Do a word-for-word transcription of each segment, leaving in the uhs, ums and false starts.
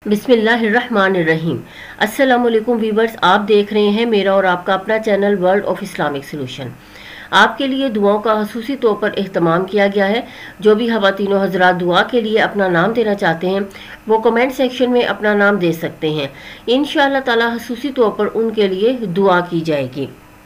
بسم اللہ الرحمن الرحیم۔ السلام علیکم ویورز، آپ دیکھ رہے ہیں میرا اور آپ کا اپنا channel world of Islamic solution. آپ کے لیے دعاؤں کا خصوصی طور پر اہتمام کیا گیا ہے۔ جو بھی خواتین و حضرات دعا کے لیے اپنا نام دینا چاہتے ہیں وہ کمنٹ سیکشن میں اپنا نام دے سکتے ہیں، انشاءاللہ تعالی خصوصی طور پر ان کے لیے دعا کی جائے گی۔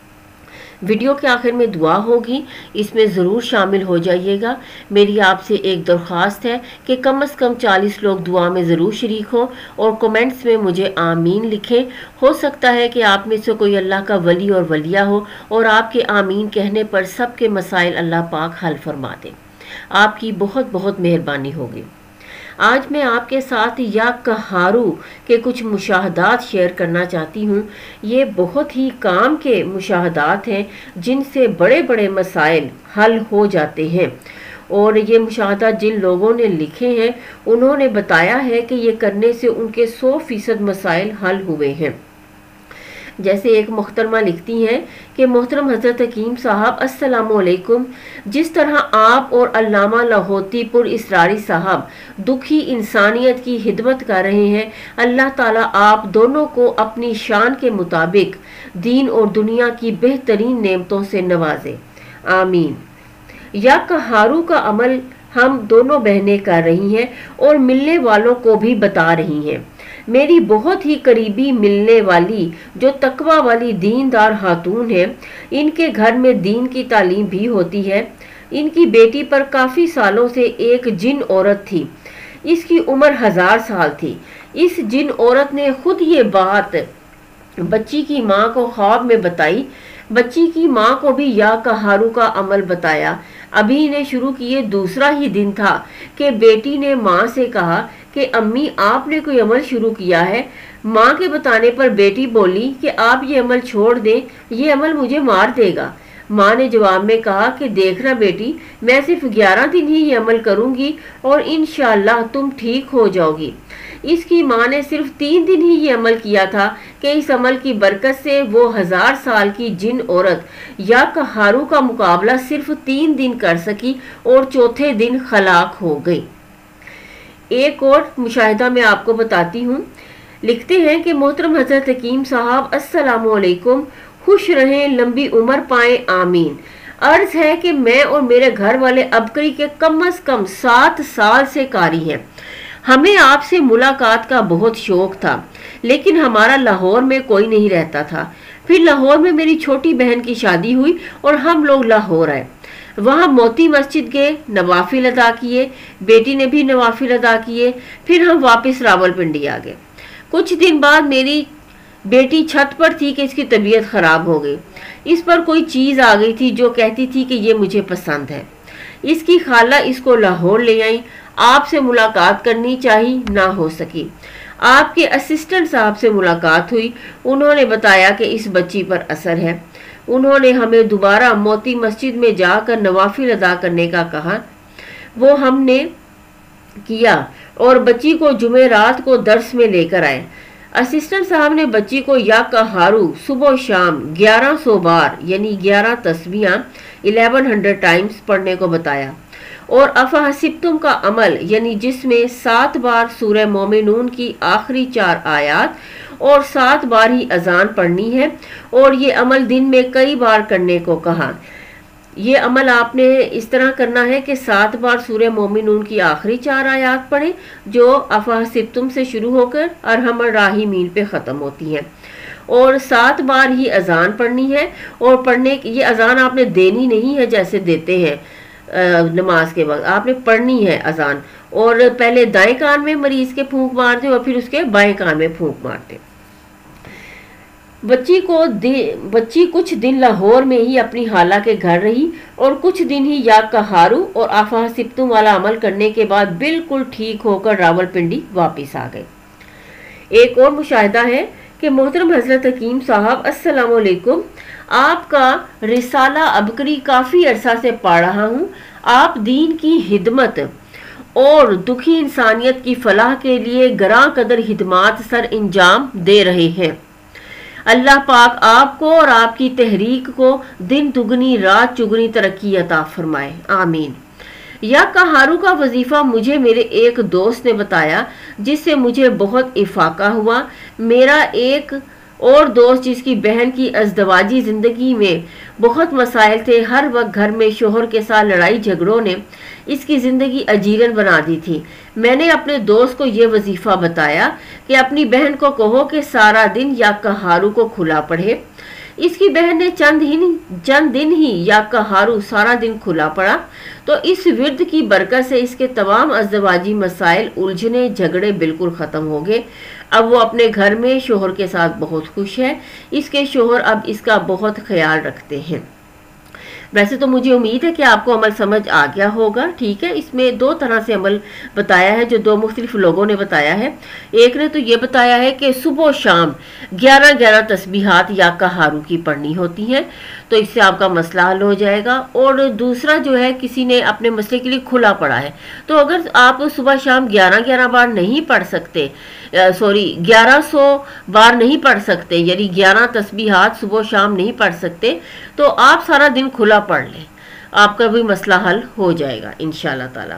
ویڈیو کے آخر میں دعا ہوگی، اس میں ضرور شامل ہو جائیے گا۔ میری آپ سے ایک درخواست ہے کہ کم از کم چالیس لوگ دعا میں ضرور شریک ہوں اور کومنٹس میں مجھے آمین لکھیں۔ ہو سکتا ہے کہ آپ میں سے کوئی اللہ کا ولی اور ولیہ ہو اور آپ کے آمین کہنے پر سب کے مسائل اللہ پاک حل فرما دے۔ آپ کی بہت بہت مہربانی ہوگی۔ آج میں آپ کے ساتھ یا کہارو کے کچھ مشاہدات شیئر کرنا چاہتی ہوں۔ یہ بہت ہی کام کے مشاہدات ہیں جن سے بڑے بڑے مسائل حل ہو جاتے ہیں، اور یہ مشاہدات جن لوگوں نے لکھے ہیں انہوں نے بتایا ہے کہ یہ کرنے سے ان کے سو فیصد مسائل حل ہوئے ہیں۔ جیسے ایک محترمہ لکھتی ہیں کہ محترم حضرت حکیم صاحب السلام علیکم، جس طرح آپ اور علامہ لاہوتی پر اسراری صاحب دکھی انسانیت کی خدمت کر رہے ہیں، اللہ تعالیٰ آپ دونوں کو اپنی شان کے مطابق دین اور دنیا کی بہترین نعمتوں سے نوازے، آمین۔ یا کہارو کا عمل ہم دونوں بہنیں کر رہی ہیں اور ملنے والوں کو بھی بتا رہی ہیں۔ میری بہت ہی قریبی ملنے والی جو تقوی والی دیندار خاتون ہے، ان کے گھر میں دین کی تعلیم بھی ہوتی ہے۔ ان کی بیٹی پر کافی سالوں سے ایک جن عورت تھی، اس کی عمر ہزار سال تھی۔ اس جن عورت نے خود یہ بات بچی کی ماں کو خواب میں بتائی۔ بچی کی ماں کو بھی یا کہارو کا عمل بتایا۔ ابھی نے شروع کیے دوسرا ہی دن تھا کہ بیٹی نے ماں سے کہا کہ امی آپ نے کوئی عمل شروع کیا ہے۔ ماں کے بتانے پر بیٹی بولی کہ آپ یہ عمل چھوڑ دیں، یہ عمل مجھے مار دے گا۔ ماں نے جواب میں کہا کہ دیکھنا بیٹی، میں صرف گیارہ دن ہی یہ عمل کروں گی اور انشاءاللہ تم ٹھیک ہو جاؤ گی۔ اس کی ماں نے صرف تین دن ہی یہ عمل کیا تھا کہ اس عمل کی برکت سے وہ ہزار سال کی جن عورت یا کہارو کا مقابلہ صرف تین دن کر سکی اور چوتھے دن خلاق ہو گئی۔ ایک اور مشاہدہ میں آپ کو بتاتی ہوں۔ لکھتے ہیں کہ محترم حضرت حکیم صاحب السلام علیکم، خوش رہیں، لمبی عمر پائیں، آمین۔ عرض ہے کہ میں اور میرے گھر والے ابکری کے کم از کم سات سال سے قاری ہیں۔ ہمیں آپ سے ملاقات کا بہت شوق تھا، لیکن ہمارا لاہور میں کوئی نہیں رہتا تھا۔ پھر لاہور میں میری چھوٹی بہن کی شادی ہوئی اور ہم لوگ لاہور آئے۔ وہاں موتی مسجد گئے، نوافل ادا کیے، بیٹی نے بھی نوافل ادا کیے، پھر ہم واپس راول پنڈی آ گئے۔ کچھ دن بعد میری بیٹی چھت پر تھی کہ اس کی طبیعت خراب ہو گئی۔ اس پر کوئی چیز آ گئی تھی جو کہتی تھی کہ یہ مجھے پسند ہے۔ اس کی خالہ اس کو لاہور لے آئی۔ آپ سے ملاقات کرنی چاہی، نہ ہو سکی۔ آپ کے اسسٹنٹ صاحب سے ملاقات ہوئی، انہوں نے بتایا کہ اس بچی پر اثر ہے۔ انہوں نے ہمیں دوبارہ موتی مسجد میں جا کر نوافل ادا کرنے کا کہا، وہ ہم نے کیا اور بچی کو جمعرات کو درس میں لے کر آئے۔ اسسٹنٹ صاحب نے بچی کو یا کہارو صبح و شام گیارہ سو بار یعنی گیارہ تسبیحاں الیون ہنڈریڈ ٹائمز پڑھنے کو بتایا، اور افحسبتم کا عمل یعنی جس میں سات بار سورہ مومنون کی آخری چار آیات اور سات بار ہی اذان پڑھنی ہے، اور یہ عمل دن میں کئی بار کرنے کو کہا۔ یہ عمل آپ نے اس طرح کرنا ہے کہ سات بار سورہ مومنون کی آخری چار آیات پڑھیں جو افحسبتم سے شروع ہو کر ارحم الراحمین پہ ختم ہوتی ہیں، اور سات بار ہی اذان پڑھنی ہے، اور پڑھنے یہ اذان آپ نے دینی نہیں ہے جیسے دیتے ہیں نماز کے وقت، آپ نے پڑھنی ہے اذان، اور پہلے دائیں کان میں مریض کے پھونک مارتے اور پھر اس کے بائیں کان میں پھونک مارتے۔ بچی کو بچی کچھ دن لاہور میں ہی اپنی خالہ کے گھر رہی اور کچھ دن ہی یا کہارو اور افحسبتم والا عمل کرنے کے بعد بالکل ٹھیک ہو کر راول پنڈی واپس آ گئے۔ ایک اور مشاہدہ ہے کہ محترم حضرت حکیم صاحب السلام علیکم، آپ کا رسالہ ابکری کافی عرصہ سے پڑھ رہا ہوں۔ آپ دین کی خدمت اور دکھی انسانیت کی فلاح کے لیے گراں قدر خدمات سر انجام دے رہے ہیں۔ اللہ پاک آپ کو اور آپ کی تحریک کو دن دگنی رات چگنی ترقی عطا فرمائے، آمین۔ या कहारू का वजीफा मुझे मेरे एक दोस्त ने बताया, जिससे मुझे बहुत इफाका हुआ। मेरा एक और दोस्त जिसकी बहन की अज़दवाजी ज़िंदगी में बहुत मसाइल थे, हर वक्त घर में शोहर के साथ लड़ाई झगड़ों ने इसकी ज़िंदगी अजीरन बना दी थी। मैंने अपने दोस्त को ये वजीफ़ा बताया कि अपनी बहन को कहो कि सारा दिन या कहारू को खुला पढ़े। इसकी बहन ने चंद ही चंद दिन ही या कहारू सारा दिन खुला पड़ा, तो इस विर्द की बरकत से इसके तमाम अज़दवाजी मसाइल, उलझने, झगड़े बिल्कुल ख़त्म हो गए। अब वो अपने घर में शोहर के साथ बहुत खुश है। इसके शोहर अब इसका बहुत ख्याल रखते हैं। वैसे तो मुझे उम्मीद है कि आपको अमल समझ आ गया होगा। ठीक है, इसमें दो तरह से अमल बताया है, जो दो मुख्तलिफ लोगों ने बताया है। एक ने तो ये बताया है कि सुबह शाम ग्यारह ग्यारह तस्बीहात या कहारू की पढ़नी होती हैं, तो इससे आपका मसला हल हो जाएगा। और दूसरा जो है, किसी ने अपने मसले के लिए खुला पड़ा है, तो अगर आप सुबह शाम ग्यारह ग्यारह बार नहीं पढ़ सकते, सॉरी ग्यारह सौ बार नहीं पढ़ सकते, यानी ग्यारह तस्बीहात सुबह शाम नहीं पढ़ सकते, तो आप सारा दिन खुला पढ़ लें, आपका भी मसला हल हो जाएगा इंशाअल्लाह ताला।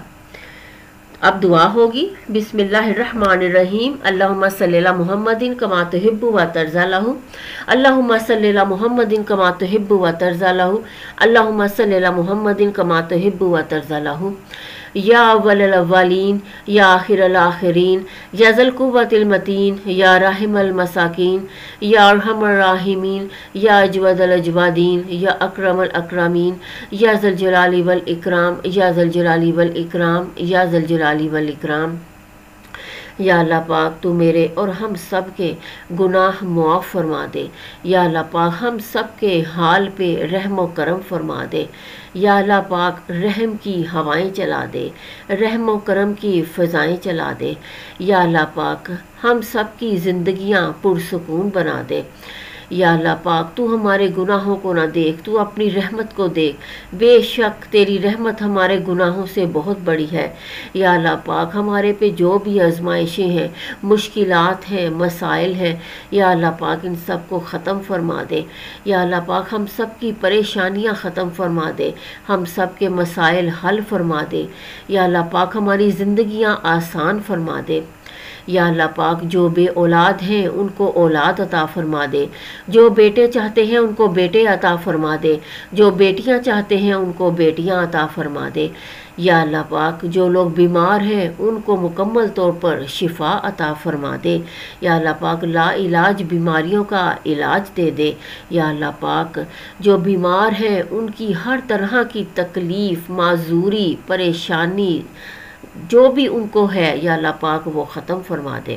अब दुआ होगी। बिस्मिल्लाहिर्रहमानिर्रहीम। अल्लाहुम्मा सल्ली अला मुहम्मदिन कमा तुहिब्बु व तर्ज़ा लहू। अल्लाहुम्मा सल्ली अला मुहम्मदिन कमा तुहिब्बु व तर्ज़ा लहू। अल्लाहुम्मा सल्ली अला मुहम्मदिन कमा तुहिब्बु व तर्ज़ा लहू। या अव्वलल अव्वलीन, या आखिरल आखिरीन, या ज़ल कुव्वतिल मतीन, या राहिमल मसाकीन, या अरहमर राहिमीन, या अजवदल अजवादीन, या अकरमल अकरामीन, या ज़ल जलाली वल इकराम, या ज़ल जलाली वल इकराम, या ज़ल जलाली वल इकराम। या अल्लाह पाक, तू मेरे और हम सब के गुनाह मुआफ़ फरमा दे। या अल्लाह पाक, हम सब के हाल पे रहम व करम फरमा दे। या अल्लाह पाक, रहम की हवाएं चला दे, रहम व करम की फ़ज़ाएं चला दे। या अल्लाह पाक, हम सब की ज़िंदगियाँ पुरसुकून बना दे। या अल्लाह पाक, तू हमारे गुनाहों को ना देख, तू अपनी रहमत को देख। बेशक तेरी रहमत हमारे गुनाहों से बहुत बड़ी है। या अल्लाह पाक, हमारे पे जो भी आजमाइशें हैं, मुश्किलात हैं, मसाइल हैं, या अल्लाह पाक इन सब को ख़त्म फरमा दे। या अल्लाह पाक, हम सब की परेशानियां ख़त्म फरमा दे, हम सब के मसाइल हल फरमा दे। या अल्लाह पाक, हमारी ज़िंदगियां आसान फरमा दे। या अल्लाह पाक, जो बे औलाद हैं उनको औलाद अता फरमा दे, जो बेटे चाहते हैं उनको बेटे अता फरमा दे, जो बेटियां चाहते हैं उनको बेटियां अता फरमा दे। या अल्लाह पाक, जो लोग बीमार हैं उनको मुकम्मल तौर पर शिफा अता फरमा दे। या अल्लाह पाक, ला इलाज बीमारियों का इलाज दे दे। या अल्लाह पाक, जो बीमार हैं उनकी हर तरह की तकलीफ़, माजूरी, परेशानी जो भी उनको है, या अल्लाह पाक वो ख़त्म फरमा दे।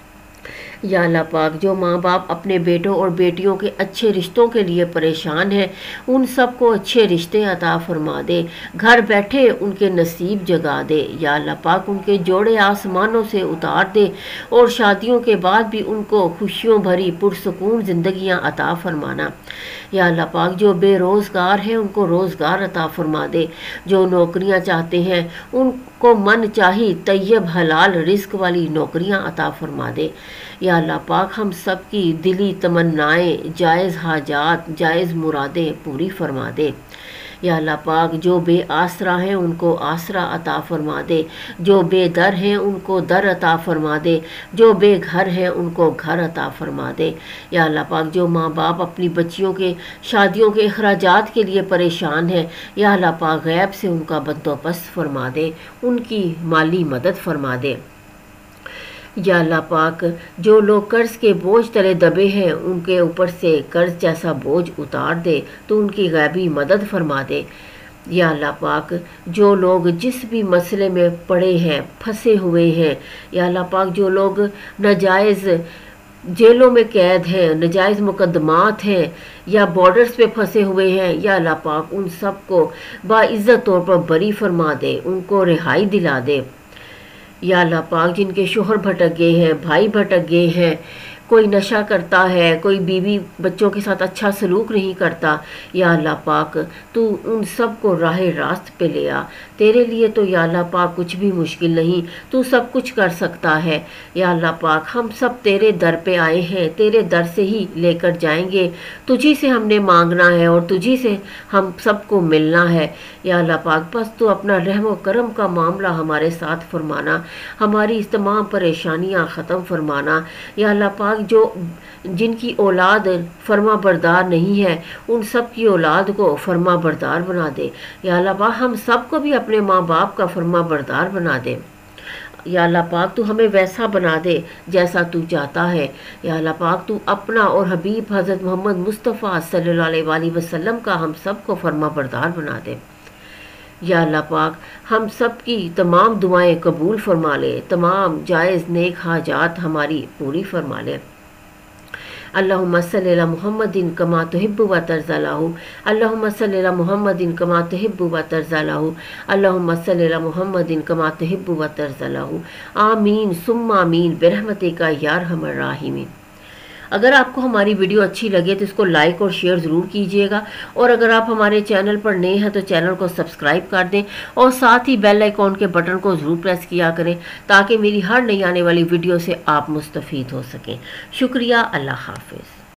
या अल्लाह पाक, जो माँ बाप अपने बेटों और बेटियों के अच्छे रिश्तों के लिए परेशान हैं, उन सब को अच्छे रिश्ते अता फरमा दे, घर बैठे उनके नसीब जगा दे। या अल्लाह पाक, उनके जोड़े आसमानों से उतार दे और शादियों के बाद भी उनको खुशियों भरी पुरसुकून ज़िंदगियाँ अता फरमाना। या अल्लाह पाक, जो बेरोज़गार हैं उनको रोज़गार अता फरमा दे, जो नौकरियां चाहते हैं उनको मन चाही तैयब हलाल रिस्क वाली नौकरियां अता फरमा दे। या अल्लाह पाक, हम सब की दिली तमन्नाएं, जायज़ हाजात, जायज़ मुरादें पूरी फरमा दे। या अल्लाह पाक, जो बे आसरा हैं उनको आसरा अता फरमा दे, जो बेदर हैं उनको दर अता फरमा दे, जो बेघर हैं उनको घर अता फरमा दे। या अल्लाह पाक, जो माँ बाप अपनी बच्चियों के शादियों के अखराजात के लिए परेशान हैं, या अल्लाह पाक गैब से उनका बंदोबस्त फरमा दे, उनकी माली मदद फरमा दे। या अल्लाह पाक, जो लोग कर्ज़ के बोझ तले दबे हैं उनके ऊपर से कर्ज़ जैसा बोझ उतार दे, तो उनकी गैबी मदद फरमा दे। या अल्लाह पाक, जो लोग जिस भी मसले में पड़े हैं, फंसे हुए हैं, या अल्लाह पाक, जो लोग नाजायज़ जेलों में कैद हैं, नाजायज़ मुकदमात हैं, या बॉर्डर्स पे फंसे हुए हैं, या अल्लाह पाक उन सब को बाइज़्ज़त तौर पर बरी फरमा दे, उनको रिहाई दिला दे। या अल्लाह पाक, जिनके शोहर भटक गए हैं, भाई भटक गए हैं, کوئی نشہ کرتا ہے، کوئی بیوی بچوں کے ساتھ اچھا سلوک نہیں کرتا، یا اللہ پاک تو ان سب کو راہ راست پہ لے آ۔ تیرے لیے تو یا اللہ پاک کچھ بھی مشکل نہیں، تو سب کچھ کر سکتا ہے۔ یا اللہ پاک ہم سب تیرے در پہ آئے ہیں، تیرے در سے ہی لے کر جائیں گے، تجھی سے ہم نے مانگنا ہے اور تجھی سے ہم سب کو ملنا ہے۔ یا اللہ پاک بس تو اپنا رحم و کرم کا معاملہ ہمارے ساتھ فرمانا، ہماری اس تمام پریشانیاں ختم فرمانا۔ یا اللہ پاک جو جن کی اولاد فرما بردار نہیں ہے، ان سب کی اولاد کو فرما بردار بنا دے۔ یا اللہ پاک ہم سب کو بھی اپنے ماں باپ کا فرما بردار بنا دے۔ یا اللہ پاک تو ہمیں ویسا بنا دے جیسا تو چاہتا ہے۔ یا اللہ پاک تو اپنا اور حبیب حضرت محمد مصطفیٰ صلی اللہ علیہ وآلہ وسلم کا ہم سب کو فرما بردار بنا دے۔ یا اللہ پاک ہم سب کی تمام دعائیں قبول فرما لے، تمام جائز نیک حاجات ہماری پوری فرما لے۔ اللہم صلی علی محمد کما تحب و ترضی لہ، اللہم صلی علی محمد کما تحب و ترضی لہ، اللہم صلی علی محمد کما تحب و ترضی لہ، آمین ثم آمین برحمتک یا ارحم الراحمین۔ اگر آپ کو ہماری ویڈیو اچھی لگے تو اس کو لائک اور شیئر ضرور کیجیے گا، اور اگر آپ ہمارے چینل پر نئے ہیں تو چینل کو سبسکرائب کر دیں، اور ساتھ ہی بیل آئیکن کے بٹن کو ضرور پریس کیا کریں تاکہ میری ہر نئی آنے والی ویڈیو سے آپ مستفید ہو سکیں۔ شکریہ، اللہ حافظ۔